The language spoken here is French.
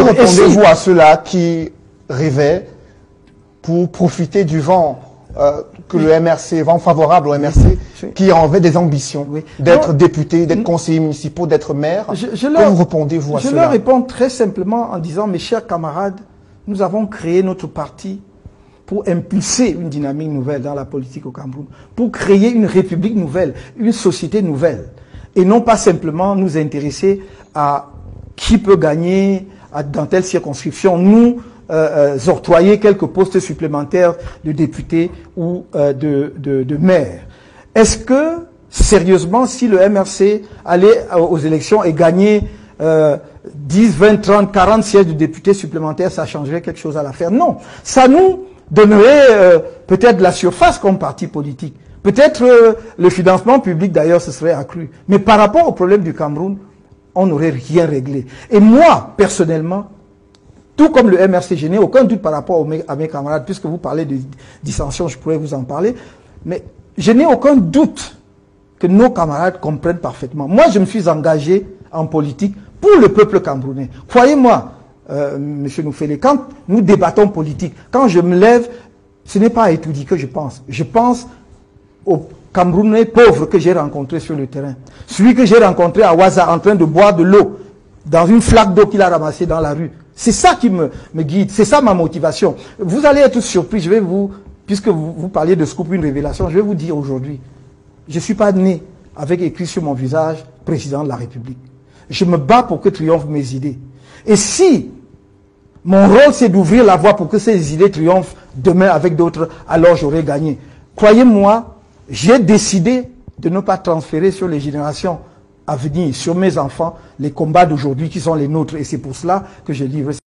répondez-vous à ceux-là qui rêvaient pour profiter du vent que le MRC, vent favorable au MRC, qui avait des ambitions d'être député, d'être conseiller municipal, d'être maire? Comment répondez-vous à cela? Je leur réponds très simplement en disant, mes chers camarades, nous avons créé notre parti pour impulser une dynamique nouvelle dans la politique au Cameroun, pour créer une république nouvelle, une société nouvelle, et non pas simplement nous intéresser à qui peut gagner dans telle circonscription, nous octroyer quelques postes supplémentaires de députés ou de maires. Est-ce que, sérieusement, si le MRC allait aux élections et gagnait 10, 20, 30, 40 sièges de députés supplémentaires, ça changerait quelque chose à l'affaire? Non. Ça nous donnerait peut-être de la surface comme parti politique. Peut-être le financement public, d'ailleurs, ce serait accru. Mais par rapport au problème du Cameroun, on n'aurait rien réglé. Et moi, personnellement, tout comme le MRC, je n'ai aucun doute par rapport à mes camarades, puisque vous parlez de dissension, je pourrais vous en parler, mais je n'ai aucun doute que nos camarades comprennent parfaitement. Moi, je me suis engagé en politique pour le peuple camerounais. Croyez-moi, Monsieur Noufélé, quand nous débattons politique, quand je me lève, ce n'est pas à Etoudi que je pense. Je pense aux Camerounais pauvres que j'ai rencontrés sur le terrain. Celui que j'ai rencontré à Ouaza en train de boire de l'eau dans une flaque d'eau qu'il a ramassée dans la rue. C'est ça qui me guide, c'est ça ma motivation. Vous allez être surpris, je vais vous, puisque vous parliez de scoop, une révélation, je vais vous dire aujourd'hui, je ne suis pas né avec écrit sur mon visage président de la République. Je me bats pour que triomphent mes idées. Et si mon rôle c'est d'ouvrir la voie pour que ces idées triomphent demain avec d'autres, alors j'aurai gagné. Croyez-moi, j'ai décidé de ne pas transférer sur les générations à venir, sur mes enfants, les combats d'aujourd'hui qui sont les nôtres. Et c'est pour cela que je livre